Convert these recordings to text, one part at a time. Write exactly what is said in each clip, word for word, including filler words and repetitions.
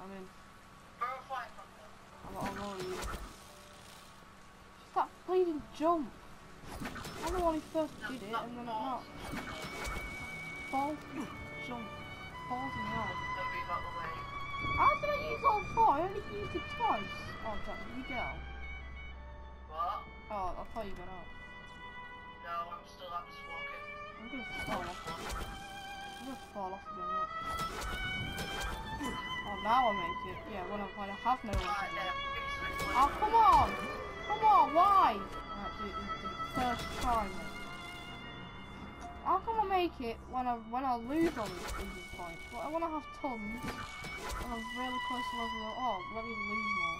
I'm in. Verify something. I'm, I'm already in. Just that bleeding jump. I'm the one who first No, did it, not and then balls. I'm not. Fall, jump, balls in the eye. Don't move out the way. How did I use all four? I only used it twice. Oh, Jack, did you get out? What? Oh, I thought you got out. No, I'm still I'm just walking. I'm gonna fall off. I'm gonna fall off again, look. Oh, now I make it. Yeah, when I, when I have no one to Right, do. yeah. Oh, come on! Come on, why? Right, do it, do it first time. How can I make it when I when I lose all these losing points? Well, when I have tons, and I'm really close to level up. Oh, let me lose more.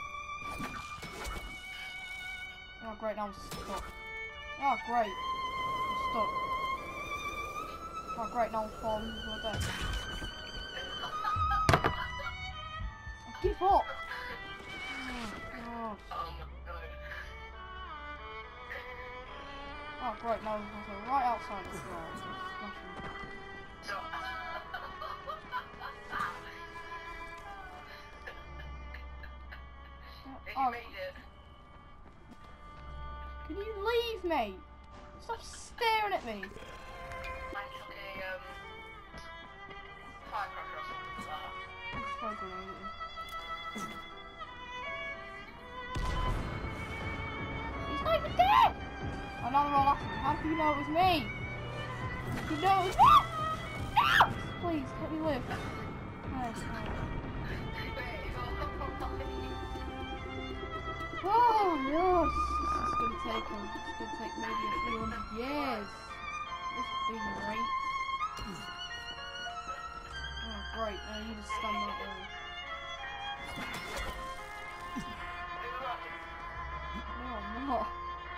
Oh, great, now I'm stuck. Oh, great. I'm stuck. Oh, great, now I'm falling into my death. I give up! Oh, God. Oh my god. Oh, great, now I'm also right outside the door. Smashing. So, if you Oh, made it, can you leave me? Stop staring at me. I took a um, firecracker or something like that. I'm so grenade at you. He's not even dead! Oh, now they're all after me. How do you know it was me? You know it was me? No! Please, let me live. Yes, no. Oh, yes. This is gonna take a, it's gonna take maybe a few hundred years. This being great. Oh, great. Now you just stand right there. No, I'm not.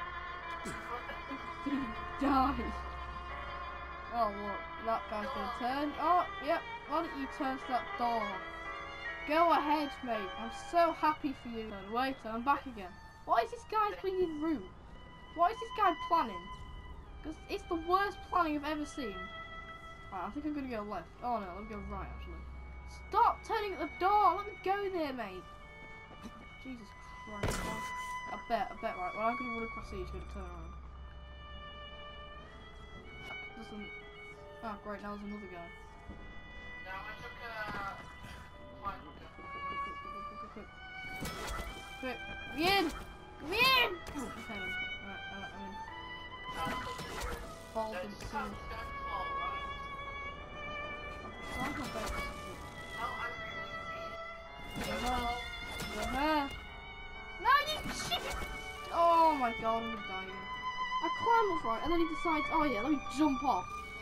Die. Oh, look. That guy's gonna turn. Oh, yep. Why don't you turn to that door? Go ahead, mate. I'm so happy for you. Turn away, turn back again. Why is this guy being rude? Why is this guy planning? Because it's the worst planning I've ever seen. Right, I think I'm gonna go left. Oh no, let me go right actually. Stop turning at the door! Let me go there, mate! Jesus Christ. I bet, I bet, right. Well, I'm gonna run across here, he's gonna turn around. That doesn't. Oh, great, now there's another guy. No, I took a firecracker. Quick, quick, quick, quick, quick. Quick, come in! Come in! Okay, I'm in. Alright, alright, I'm in. Fall Don't didn't see fall, me. don't fall, right? Try my best. How angry will you be? Don't Uh-huh. fall. Uh-huh. No, you shit! Oh my god, I'm gonna die again. I climb off right, and then he decides, oh yeah, let me jump off.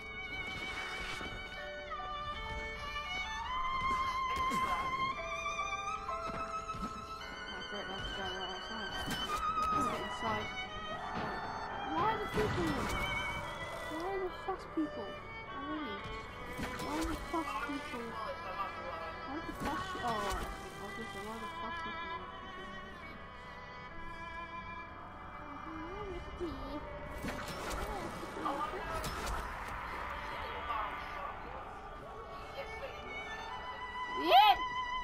Oh great, that's the guy right outside. Let's get inside. Why are the people? Why are the fast people? Already. Why are the fast people? Why are the fast people? Oh right, I was gonna say, why are the fast people? Yeah!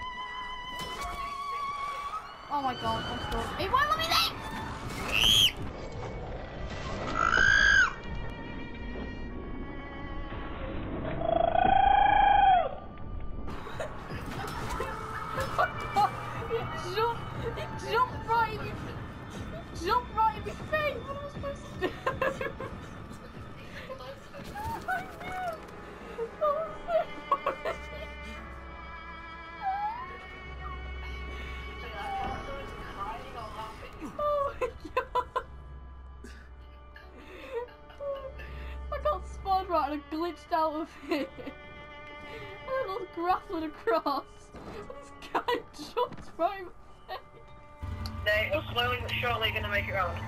Oh my god, I'm stuck. It won't let me leave! It jumped, it jumped right in me. It jumped right in my face. What am I supposed to do? Oh my god! I got spawned right and I glitched out of it. And I was grappling across. And this guy jumped right in my face. They are slowly but surely going to make it round.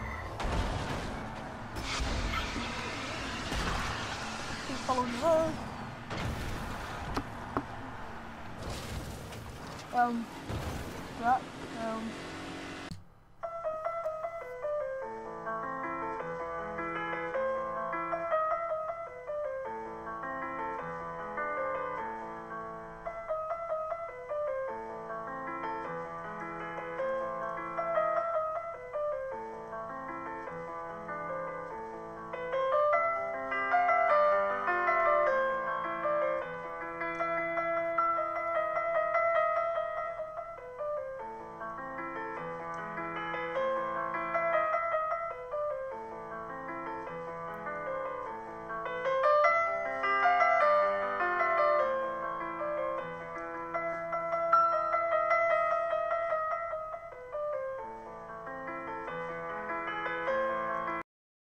Keep following the road. Um, that, um,